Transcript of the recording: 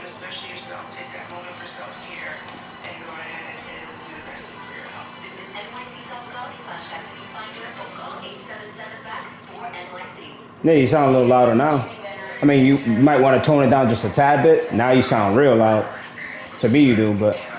especially yourself. Take that moment for self-care and go ahead and do the best thing for your health. Visit nyc.gov/vaccine finder or call 877-VAX for NYC. Yeah, you sound a little louder now. I mean, you might want to tone it down just a tad bit. Now you sound real loud. To me, you do, but